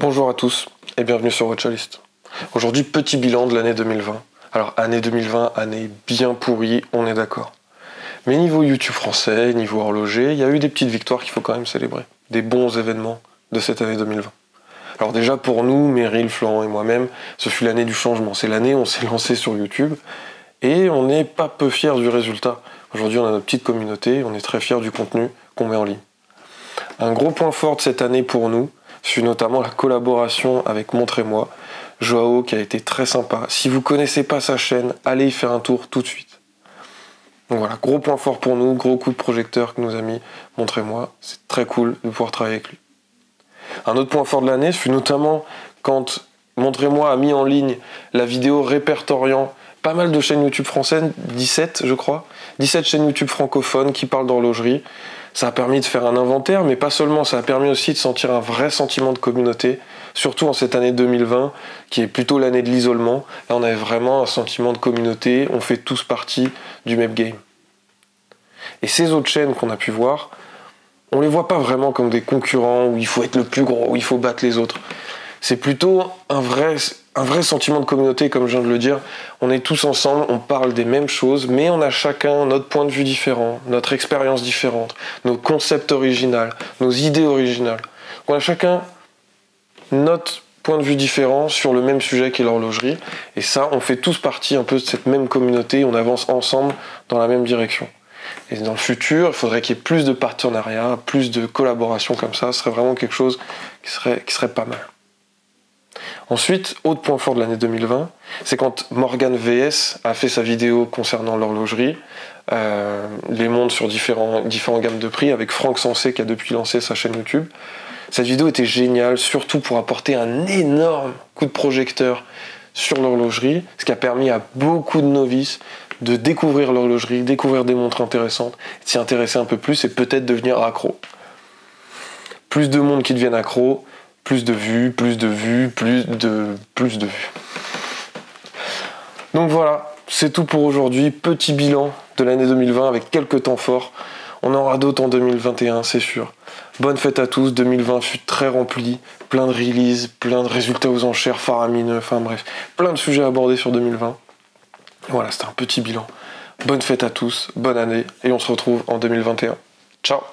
Bonjour à tous et bienvenue sur Watchlist. Aujourd'hui, petit bilan de l'année 2020. Alors, année 2020, année bien pourrie, on est d'accord. Mais niveau YouTube français, niveau horloger, il y a eu des petites victoires qu'il faut quand même célébrer. Des bons événements de cette année 2020. Alors déjà pour nous, Meryl, Florent et moi-même, ce fut l'année du changement. C'est l'année où on s'est lancé sur YouTube et on n'est pas peu fiers du résultat. Aujourd'hui, on a notre petite communauté, on est très fiers du contenu qu'on met en ligne. Un gros point fort de cette année pour nous fut notamment la collaboration avec Montrez-moi, Joao qui a été très sympa. Si vous connaissez pas sa chaîne, allez y faire un tour tout de suite. Donc voilà, gros point fort pour nous, gros coup de projecteur que nous a mis Montrez-moi. C'est très cool de pouvoir travailler avec lui. Un autre point fort de l'année fut notamment quand Montrez-moi a mis en ligne la vidéo répertoriant pas mal de chaînes YouTube françaises, 17 je crois, 17 chaînes YouTube francophones qui parlent d'horlogerie. Ça a permis de faire un inventaire, mais pas seulement, ça a permis aussi de sentir un vrai sentiment de communauté, surtout en cette année 2020, qui est plutôt l'année de l'isolement. Là, on avait vraiment un sentiment de communauté, on fait tous partie du même game. Et ces autres chaînes qu'on a pu voir, on les voit pas vraiment comme des concurrents, où il faut être le plus gros, où il faut battre les autres. C'est plutôt un vrai sentiment de communauté, comme je viens de le dire. On est tous ensemble, on parle des mêmes choses, mais on a chacun notre point de vue différent, notre expérience différente, nos concepts originaux, nos idées originales. On a chacun notre point de vue différent sur le même sujet qu'est l'horlogerie. Et ça, on fait tous partie un peu de cette même communauté, on avance ensemble dans la même direction. Et dans le futur, il faudrait qu'il y ait plus de partenariats, plus de collaborations comme ça. Ce serait vraiment quelque chose qui serait pas mal. Ensuite, autre point fort de l'année 2020, c'est quand Morgan VS a fait sa vidéo concernant l'horlogerie, les montres sur différents gammes de prix, avec Franck Sensé qui a depuis lancé sa chaîne YouTube. Cette vidéo était géniale, surtout pour apporter un énorme coup de projecteur sur l'horlogerie, ce qui a permis à beaucoup de novices de découvrir l'horlogerie, découvrir des montres intéressantes, de s'y intéresser un peu plus et peut-être devenir accro. Plus de monde qui deviennent accro, plus de vues, plus de vues. Donc voilà, c'est tout pour aujourd'hui. Petit bilan de l'année 2020 avec quelques temps forts. On aura d'autres en 2021, c'est sûr. Bonne fête à tous, 2020 fut très rempli, plein de releases, plein de résultats aux enchères faramineux, enfin bref, plein de sujets abordés sur 2020. Voilà, c'était un petit bilan. Bonne fête à tous, bonne année, et on se retrouve en 2021. Ciao!